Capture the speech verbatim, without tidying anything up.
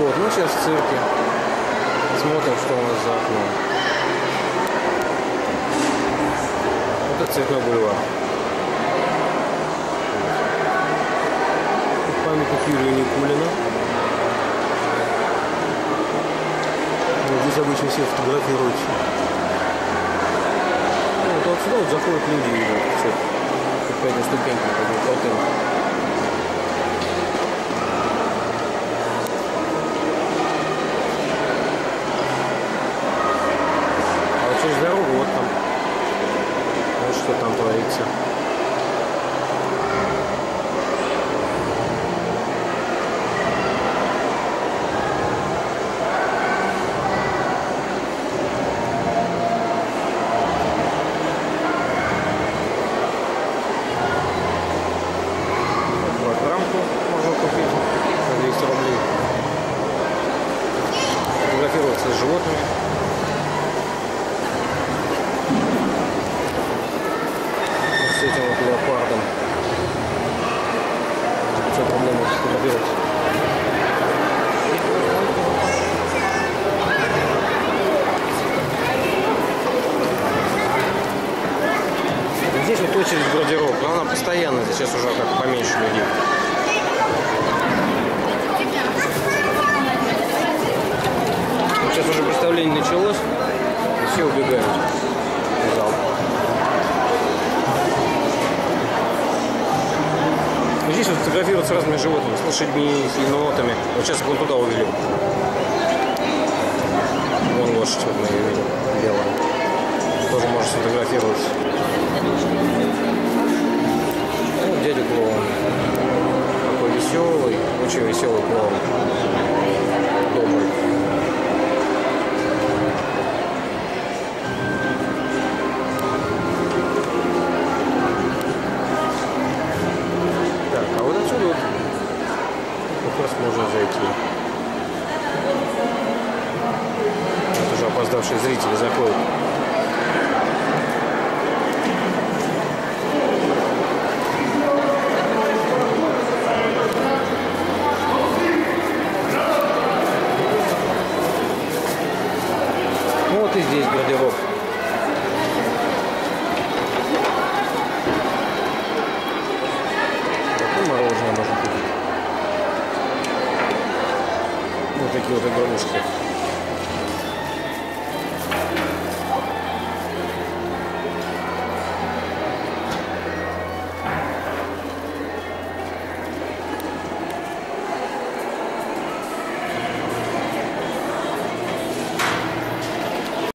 Вот, мы сейчас в цирке. Смотрим, что у нас за окном. Вот это Цветной бульвар. Памятник Юрию Никулину. Вот здесь обычно все фотографируются. Вот отсюда вот заходят люди, видят, все. По этим ступенькам, по этим крутым. А вот через дорогу вот там. Вот что там творится. Фотографироваться с животными. Вот с этим вот леопардом. пятьсот рублей можно фотографироваться. Здесь вот очередь в гардероб, но она постоянно, сейчас уже как поменьше людей. Сейчас уже представление началось, и все убегают в зал. Здесь вот фотографируются разными животными, с лошадьми, с енотами. Вот сейчас вон туда увели. Вон лошадь, вот мы ее видим, белая. Тоже может сфотографироваться. Вот дядя клоун. Такой веселый, очень веселый клоун. Добрый. Как раз можно зайти. Вот уже опоздавшие зрители заходят. Вот и здесь гардероб. Такое мороженое можно купить. Вот такие вот игрушки.